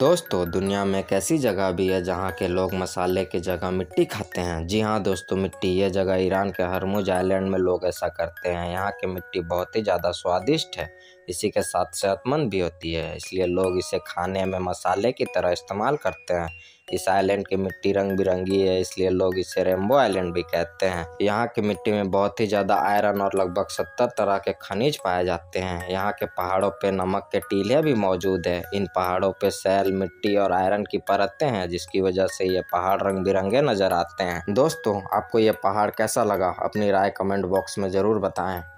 दोस्तों, दुनिया में एक ऐसी जगह भी है जहाँ के लोग मसाले की जगह मिट्टी खाते हैं। जी हाँ दोस्तों, मिट्टी। ये जगह ईरान के हरमुज आइलैंड में लोग ऐसा करते हैं। यहाँ की मिट्टी बहुत ही ज़्यादा स्वादिष्ट है, इसी के साथ सेहतमंद भी होती है, इसलिए लोग इसे खाने में मसाले की तरह इस्तेमाल करते हैं। इस आइलैंड की मिट्टी रंग बिरंगी है, इसलिए लोग इसे रेनबो आइलैंड भी कहते हैं। यहाँ की मिट्टी में बहुत ही ज़्यादा आयरन और लगभग 70 तरह के खनिज पाए जाते हैं। यहाँ के पहाड़ों पे नमक के टीले भी मौजूद है। इन पहाड़ों पे सैल, मिट्टी और आयरन की परतें हैं, जिसकी वजह से ये पहाड़ रंग बिरंगे नजर आते हैं। दोस्तों, आपको ये पहाड़ कैसा लगा? अपनी राय कमेंट बॉक्स में ज़रूर बताएं।